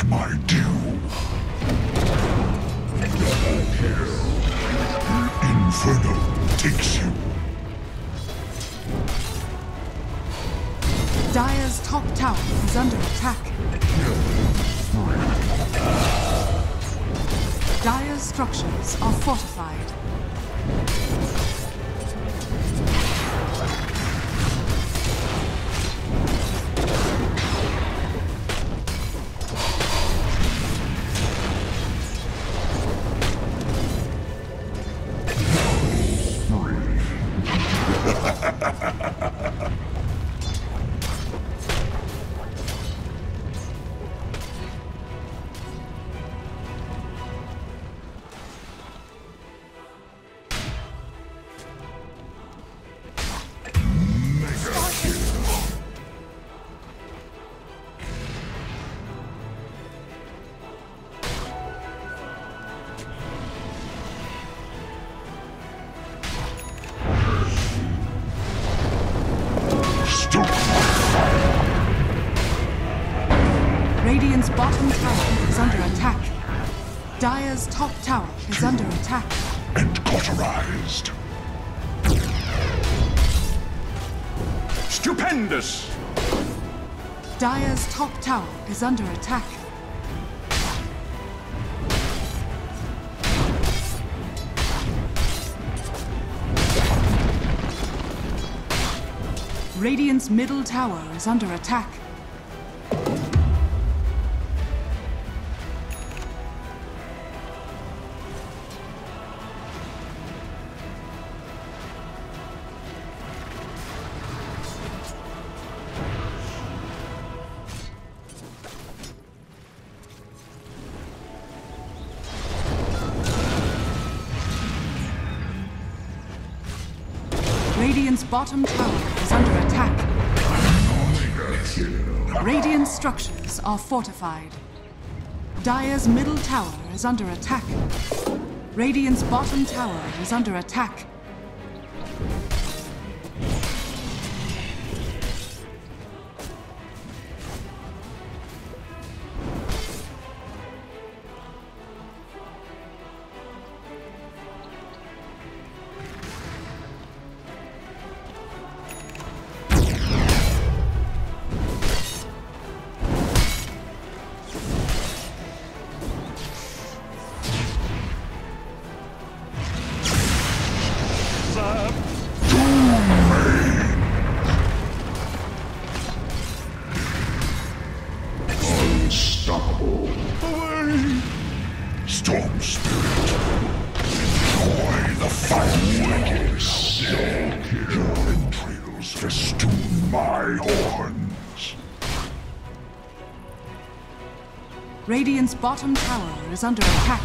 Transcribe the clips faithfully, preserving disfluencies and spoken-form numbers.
take my due. Double kill. Inferno takes you. Dire's top tower is under attack. Dire's structures are fortified. Radiant's bottom tower is under attack. Dire's top tower is Kill. under attack. And cauterized. Stupendous! Dire's top tower is under attack. Radiant's middle tower is under attack. Radiant's bottom tower is under attack. Radiant structures are fortified. Dire's middle tower is under attack. Radiant's bottom tower is under attack. Unstoppable. Away! Storm Spirit. Enjoy the fire. Your entrails festoon my horns. Radiant's bottom tower is under attack.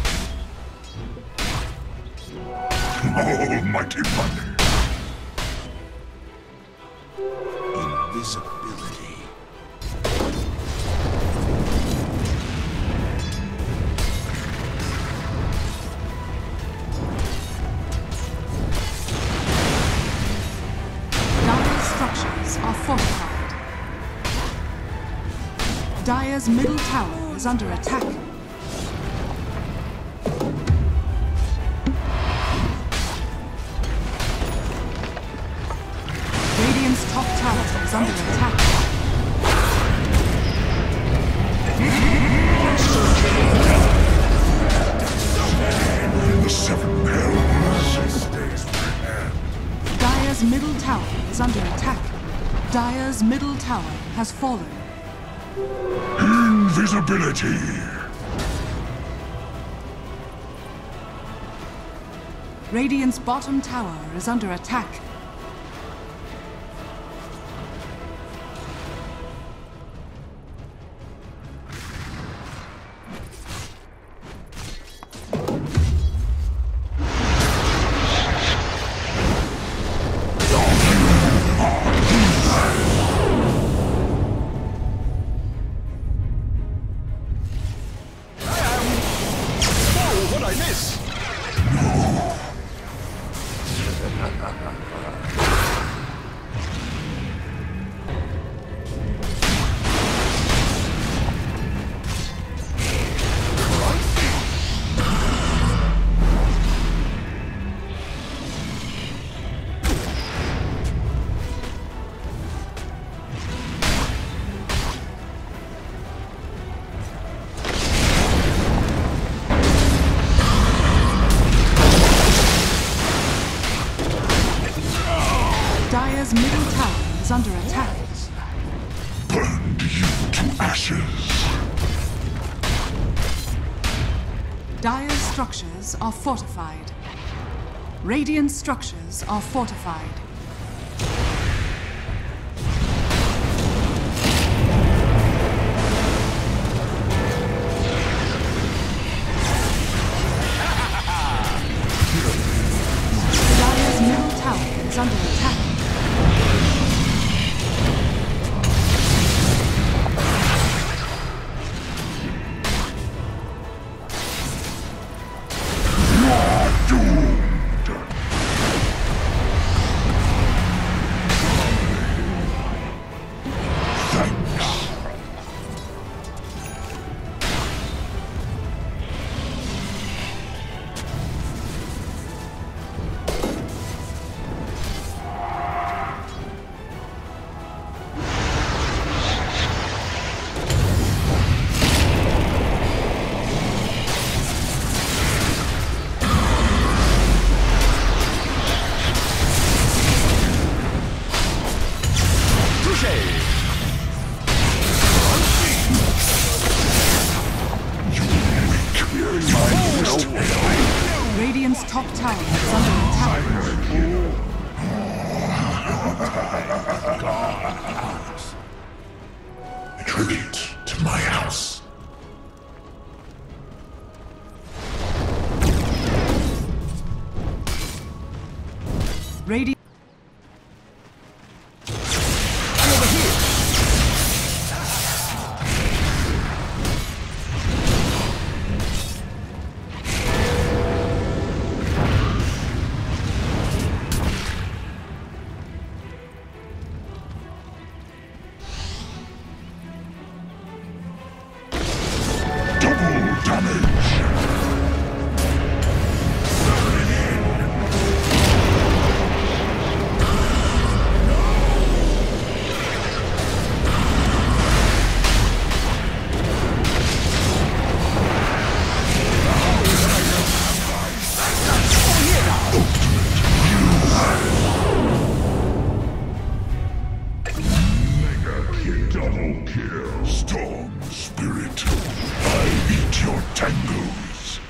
Almighty money. Invisibility. Dire's structures are fortified. Dire's middle tower is under attack. Radiant's top tower is under attack. The seven hells. Dire's middle tower is under attack. Dire's middle tower has fallen. Invisibility. Radiant's bottom tower is under attack. What I miss? under attack. Burned you to ashes. Dire's structures are fortified. Radiant structures are fortified. Dire's middle tower is under attack. Radiant's top tower is under attack. Tribute to my house. Radiant. Double kill. Storm Spirit. I eat your tangles.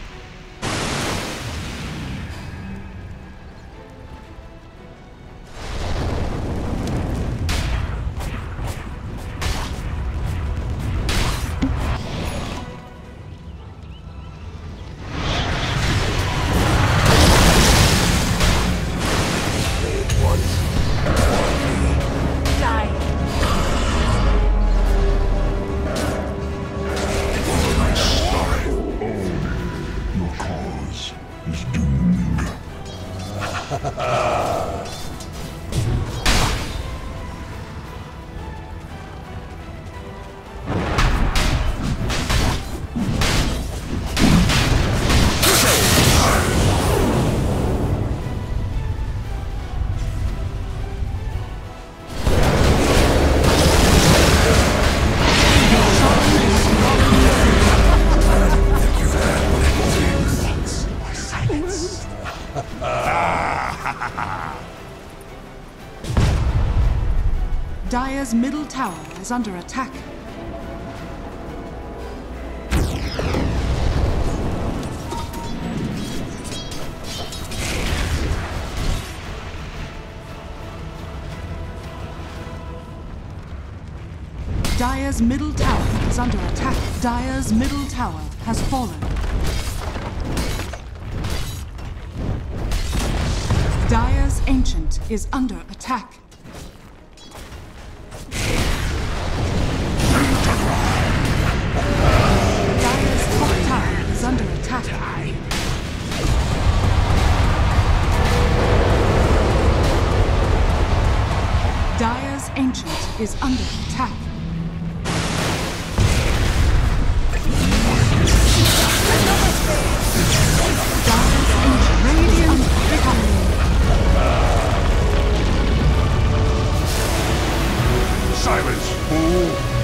Dire's middle tower is under attack. Dire's middle tower is under attack. Dire's middle tower has fallen. Dire's Ancient is under attack. Dire's top tower is under attack. Dire's Ancient is under attack. Dire's Ancient Radiant recovery. Silence, fool!